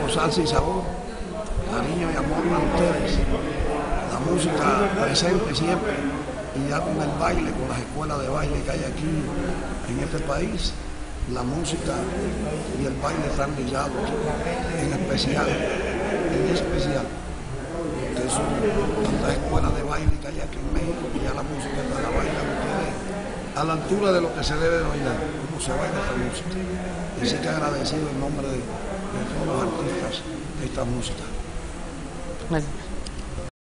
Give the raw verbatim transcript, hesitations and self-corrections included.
con salsa y sabor, cariño y amor para ustedes. La música presente siempre, y ya con el baile, con las escuelas de baile que hay aquí en este país, la música y el baile están ligados, en especial, en especial. Ustedes son tantas escuelas de baile que hay aquí en México, y ya la música está la bailan ustedes a la altura de lo que se debe de bailar, como se baila esta música. Y sí que agradecido en nombre de, de todos los artistas de esta música. Gracias.